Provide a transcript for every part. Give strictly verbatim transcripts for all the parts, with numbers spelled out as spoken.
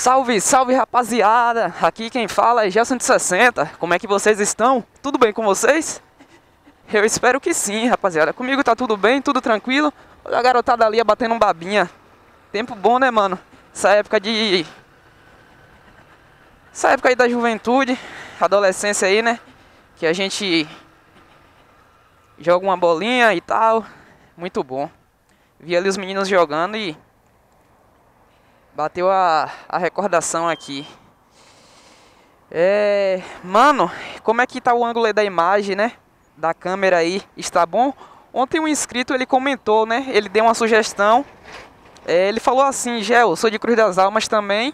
Salve, salve rapaziada, aqui quem fala é Gelson de sessenta, como é que vocês estão? Tudo bem com vocês? Eu espero que sim, rapaziada, comigo tá tudo bem, tudo tranquilo. Olha a garotada ali batendo um babinha, tempo bom né mano, essa época de... Essa época aí da juventude, adolescência aí né, que a gente joga uma bolinha e tal, muito bom. Vi ali os meninos jogando e... bateu a, a recordação aqui. É, mano, como é que tá o ângulo aí da imagem, né? Da câmera aí, está bom? Ontem um inscrito, ele comentou, né? Ele deu uma sugestão. É, ele falou assim, Gel, sou de Cruz das Almas também.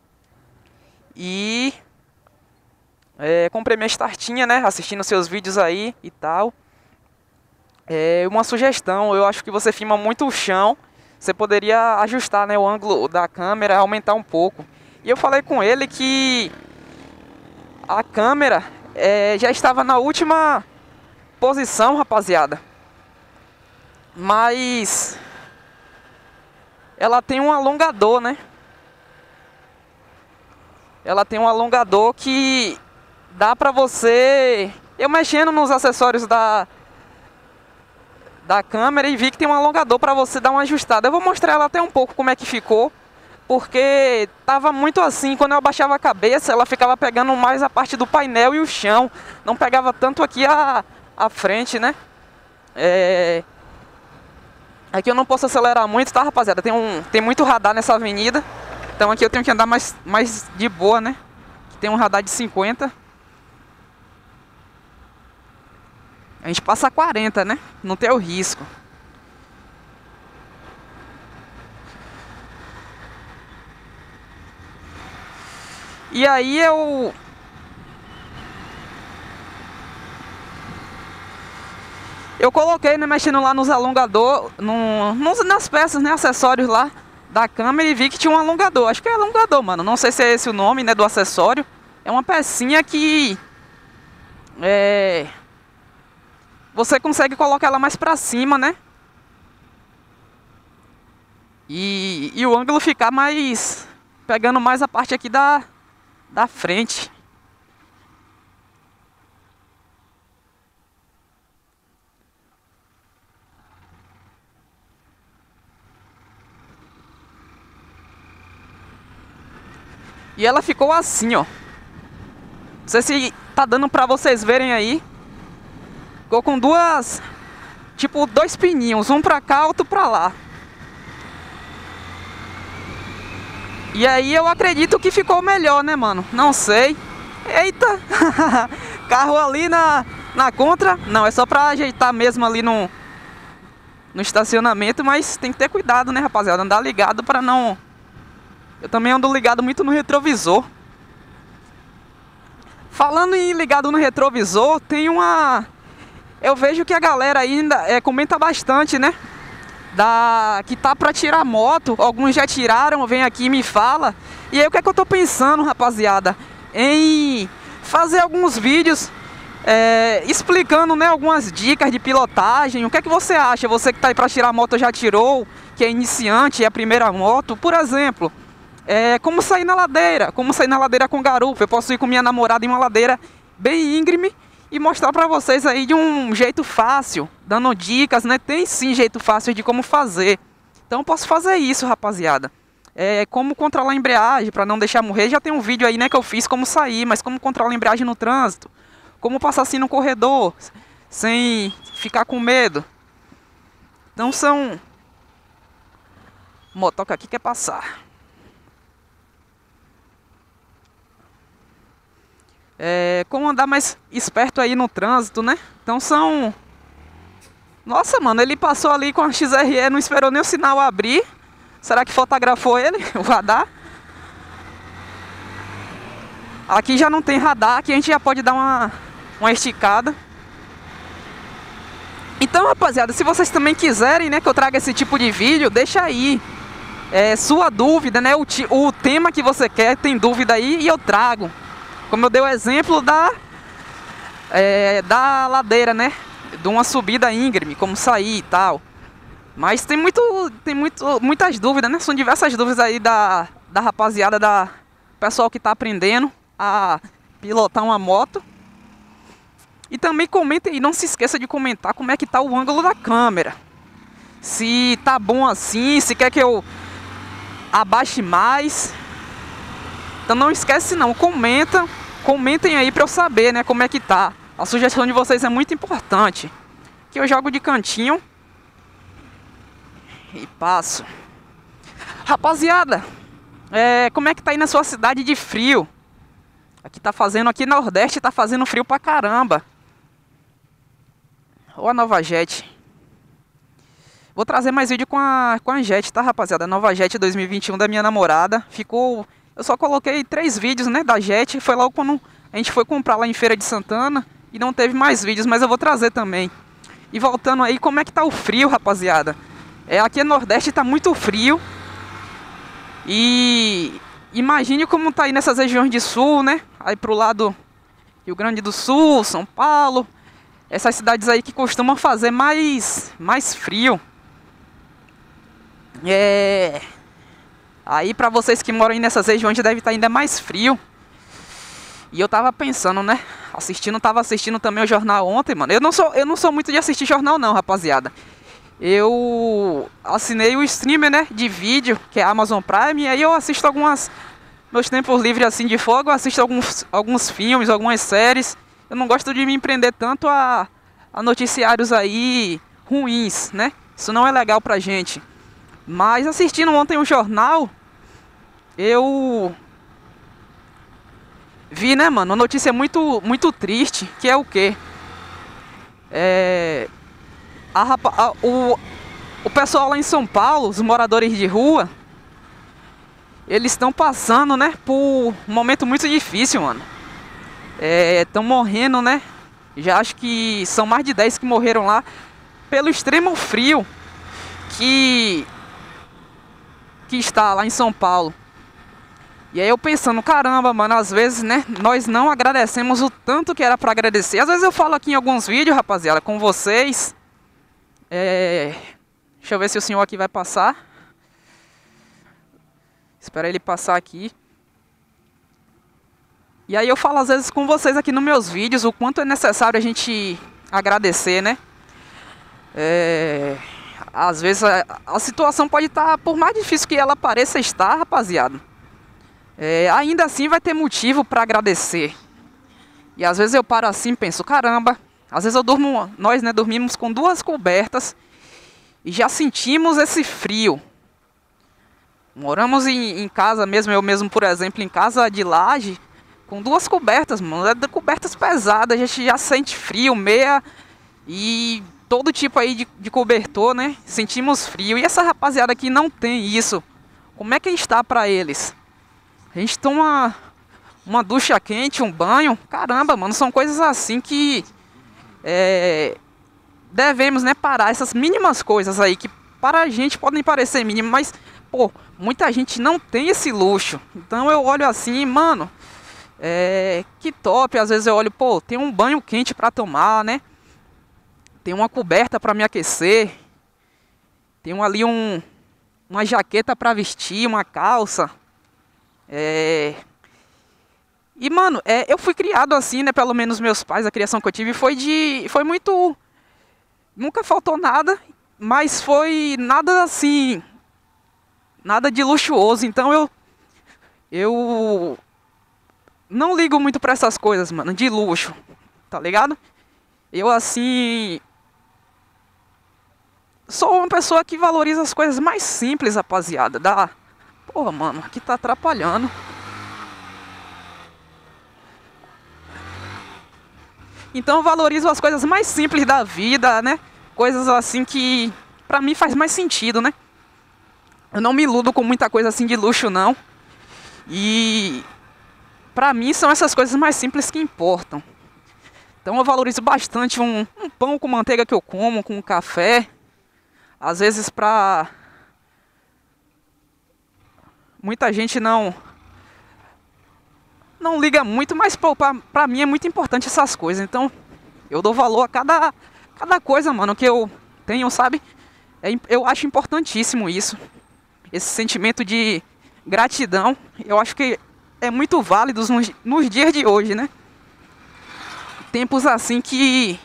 E... É, comprei minha startinha, né? Assistindo seus vídeos aí e tal. É, uma sugestão, eu acho que você filma muito o chão. Você poderia ajustar, né, o ângulo da câmera, aumentar um pouco. E eu falei com ele que a câmera é, já estava na última posição, rapaziada. Mas ela tem um alongador, né? Ela tem um alongador que dá pra você... Eu mexendo nos acessórios da... da câmera e vi que tem um alongador para você dar uma ajustada. Eu vou mostrar ela até um pouco como é que ficou, porque tava muito assim, quando eu abaixava a cabeça, ela ficava pegando mais a parte do painel e o chão, não pegava tanto aqui a, a frente, né? É... Aqui eu não posso acelerar muito, tá rapaziada? Tem, um, tem muito radar nessa avenida, então aqui eu tenho que andar mais, mais de boa, né? Tem um radar de cinquenta. A gente passa a quarenta, né? Não tem o risco. E aí eu... Eu coloquei, né? Mexendo lá nos alongador, no, nos, nas peças, né? Acessórios lá da câmera e vi que tinha um alongador. Acho que é alongador, mano. Não sei se é esse o nome, né? Do acessório. É uma pecinha que... É... Você consegue colocar ela mais pra cima, né? E, e o ângulo ficar mais... Pegando mais a parte aqui da, da frente. E ela ficou assim, ó. Não sei se tá dando pra vocês verem aí. Ficou com duas, tipo, dois pininhos, um pra cá, outro pra lá. E aí eu acredito que ficou melhor, né, mano? Não sei. Eita! Carro ali na, na contra. Não, é só pra ajeitar mesmo ali no, no estacionamento, mas tem que ter cuidado, né, rapaziada? Andar ligado pra não... Eu também ando ligado muito no retrovisor. Falando em ligado no retrovisor, tem uma... Eu vejo que a galera ainda é, comenta bastante, né? Da, que tá pra tirar moto. Alguns já tiraram, vem aqui e me fala. E aí o que é que eu tô pensando, rapaziada? Em fazer alguns vídeos é, explicando, né, algumas dicas de pilotagem. O que é que você acha? Você que tá aí pra tirar moto já tirou, que é iniciante, é a primeira moto. Por exemplo, é, como sair na ladeira. Como sair na ladeira com garupa. Eu posso ir com minha namorada em uma ladeira bem íngreme e mostrar pra vocês aí de um jeito fácil, dando dicas, né? Tem sim jeito fácil de como fazer. Então eu posso fazer isso, rapaziada. É, como controlar a embreagem pra não deixar morrer. Já tem um vídeo aí, né, que eu fiz como sair, mas como controlar a embreagem no trânsito. Como passar assim no corredor, sem ficar com medo. Então são... Motoca aqui quer passar. É, como andar mais esperto aí no trânsito, né? Então são... Nossa, mano, ele passou ali com a X R E, não esperou nem o sinal abrir. Será que fotografou ele, o radar? Aqui já não tem radar, aqui a gente já pode dar uma, uma esticada. Então, rapaziada, se vocês também quiserem, né, que eu traga esse tipo de vídeo, deixa aí é, sua dúvida, né? O, o tema que você quer, tem dúvida aí e eu trago. Como eu dei o exemplo da, é, da ladeira, né? De uma subida íngreme, como sair e tal. Mas tem, muito, tem muito, muitas dúvidas, né? São diversas dúvidas aí da, da rapaziada da, pessoal que tá aprendendo a pilotar uma moto. E também comentem, e não se esqueça de comentar como é que tá o ângulo da câmera. Se tá bom assim, se quer que eu abaixe mais. Então não esquece não, comenta, comentem aí pra eu saber, né, como é que tá. A sugestão de vocês é muito importante. Que eu jogo de cantinho e passo. Rapaziada, é, como é que tá aí na sua cidade de frio? Aqui tá fazendo, aqui no Nordeste tá fazendo frio pra caramba. Ou a Nova Jet. Vou trazer mais vídeo com a, com a Jet, tá, rapaziada? A Nova Jet dois mil e vinte e um da minha namorada. Ficou... Eu só coloquei três vídeos, né, da Jet. Foi logo quando a gente foi comprar lá em Feira de Santana. E não teve mais vídeos, mas eu vou trazer também. E voltando aí, como é que tá o frio, rapaziada? É, aqui no Nordeste tá muito frio. E... imagine como tá aí nessas regiões de sul, né? Aí pro lado Rio Grande do Sul, São Paulo. Essas cidades aí que costumam fazer mais, mais frio. É... Aí pra vocês que moram aí nessas regiões deve estar ainda mais frio. E eu tava pensando, né? Assistindo, tava assistindo também o jornal ontem, mano. Eu não sou, eu não sou muito de assistir jornal não, rapaziada. Eu assinei o streamer, né, de vídeo, que é a Amazon Prime. E aí eu assisto algumas... Meus tempos livres assim de folga, eu assisto alguns, alguns filmes, algumas séries. Eu não gosto de me empreender tanto a, a noticiários aí ruins, né? Isso não é legal pra gente. Mas assistindo ontem um jornal, eu vi, né, mano, uma notícia muito, muito triste, que é o quê? É... A, rapa... a, o, o pessoal lá em São Paulo, os moradores de rua, eles estão passando, né, por um momento muito difícil, mano. Estão é, morrendo, né? Já acho que são mais de dez que morreram lá pelo extremo frio que que está lá em São Paulo. E aí eu pensando, caramba, mano, às vezes, né, nós não agradecemos o tanto que era pra agradecer. Às vezes eu falo aqui em alguns vídeos, rapaziada, com vocês. É... Deixa eu ver se o senhor aqui vai passar. Espera ele passar aqui. E aí eu falo às vezes com vocês aqui nos meus vídeos o quanto é necessário a gente agradecer, né? É... Às vezes a, a situação pode estar, por mais difícil que ela pareça estar, rapaziada, é, ainda assim vai ter motivo para agradecer. E às vezes eu paro assim e penso, caramba, às vezes eu durmo, nós né, dormimos com duas cobertas e já sentimos esse frio. Moramos em, em casa mesmo, eu mesmo, por exemplo, em casa de laje, com duas cobertas, mano, é cobertas pesadas, a gente já sente frio, meia e todo tipo aí de, de cobertor, né? Sentimos frio. E essa rapaziada aqui não tem isso. Como é que está pra eles? A gente toma uma ducha quente, um banho. Caramba, mano, são coisas assim que é, devemos, né, parar. Essas mínimas coisas aí que para a gente podem parecer mínimas, mas, pô, muita gente não tem esse luxo. Então eu olho assim, mano, é, que top. Às vezes eu olho, pô, tem um banho quente pra tomar, né? Tem uma coberta para me aquecer. Tem ali um, uma jaqueta para vestir, uma calça. É... E, mano, é, eu fui criado assim, né? Pelo menos meus pais, a criação que eu tive foi de... Foi muito... Nunca faltou nada, mas foi nada assim... Nada de luxuoso. Então eu... Eu... Não ligo muito pra essas coisas, mano, de luxo. Tá ligado? Eu, assim... Sou uma pessoa que valoriza as coisas mais simples, rapaziada. Da... Porra, mano, aqui tá atrapalhando. Então eu valorizo as coisas mais simples da vida, né? Coisas assim que pra mim faz mais sentido, né? Eu não me iludo com muita coisa assim de luxo, não. E... Pra mim são essas coisas mais simples que importam. Então eu valorizo bastante um, um pão com manteiga que eu como, com um café. Às vezes pra... Muita gente não... Não liga muito, mas pô, pra, pra mim é muito importante essas coisas. Então eu dou valor a cada, cada coisa, mano, que eu tenho, sabe? É, eu acho importantíssimo isso. Esse sentimento de gratidão. Eu acho que é muito válidos nos, nos dias de hoje, né? Tempos assim que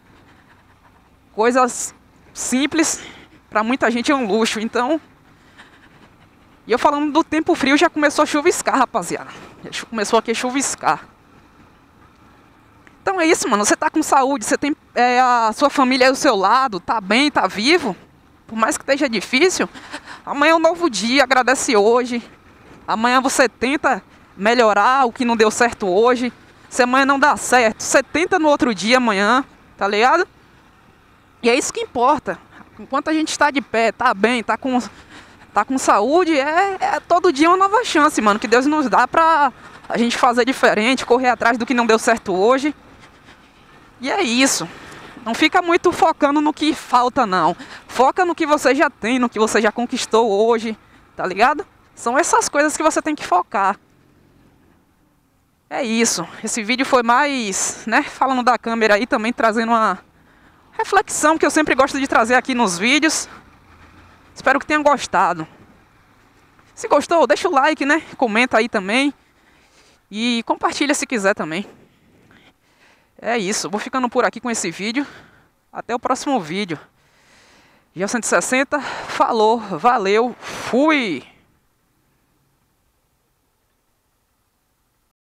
coisas simples para muita gente é um luxo. Então, e eu falando do tempo frio, já começou a chuviscar, rapaziada. Já começou aqui a chuviscar. Então é isso, mano. Você tá com saúde, você tem é, a sua família aí ao seu lado, tá bem, tá vivo. Por mais que esteja difícil, amanhã é um novo dia, agradece hoje. Amanhã você tenta melhorar o que não deu certo hoje. Se amanhã não dá certo, você tenta no outro dia amanhã, tá ligado? E é isso que importa. Enquanto a gente está de pé, tá bem, tá com, tá com saúde, é, é todo dia uma nova chance, mano, que Deus nos dá pra a gente fazer diferente, correr atrás do que não deu certo hoje. E é isso. Não fica muito focando no que falta, não. Foca no que você já tem, no que você já conquistou hoje, tá ligado? São essas coisas que você tem que focar. É isso. Esse vídeo foi mais, né, falando da câmera aí, também trazendo uma reflexão que eu sempre gosto de trazer aqui nos vídeos. Espero que tenham gostado. Se gostou, deixa o like, né? Comenta aí também. E compartilha se quiser também. É isso, vou ficando por aqui com esse vídeo. Até o próximo vídeo. G cento e sessenta, falou, valeu, fui!